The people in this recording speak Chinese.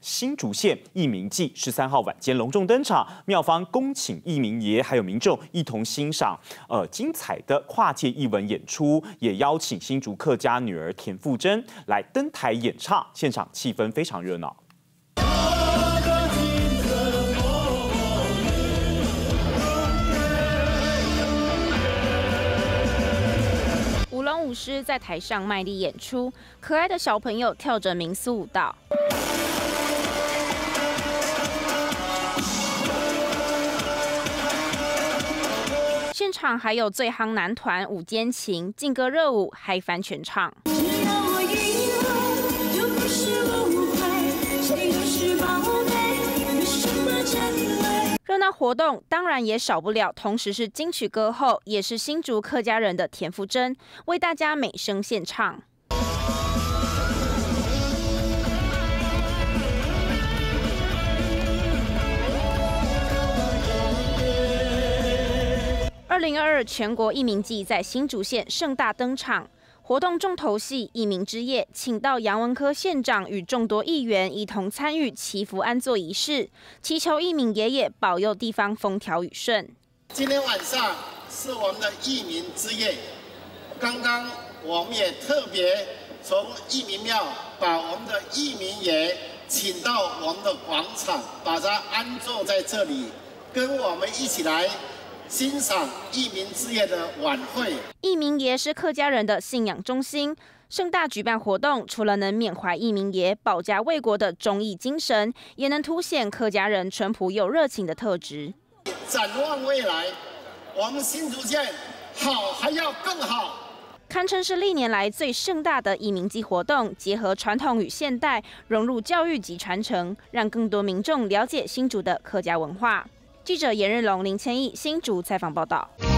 新竹县义民祭13号晚间隆重登场，庙方恭请义民爷还有民众一同欣赏精彩的跨界艺文演出，也邀请新竹客家女儿田馥甄来登台演唱，现场气氛非常热闹。 舞龙舞狮在台上卖力演出，可爱的小朋友跳着民俗舞蹈。现场还有最夯男团五间情劲歌热舞，嗨翻全场。 热闹活动当然也少不了，同时是金曲歌后，也是新竹客家人的田馥甄，为大家美声献唱。2022全国义民祭在新竹县盛大登场。 活动重头戏义民之夜，请到杨文科县长与众多议员一同参与祈福安坐仪式，祈求义民爷爷保佑地方风调雨顺。 今天晚上是我们的义民之夜，刚刚我们也特别从义民庙把我们的义民爷请到我们的广场，把他安坐在这里，跟我们一起来 欣赏义民之夜的晚会。 义民爷是客家人的信仰中心，盛大举办活动，除了能缅怀义民爷保家卫国的忠义精神，也能凸显客家人淳朴又热情的特质。 展望未来，我们新竹县好还要更好。 堪称是历年来最盛大的义民祭活动，结合传统与现代，融入教育及传承，让更多民众了解新竹的客家文化。记者严日龙、林千亿新竹采访报道。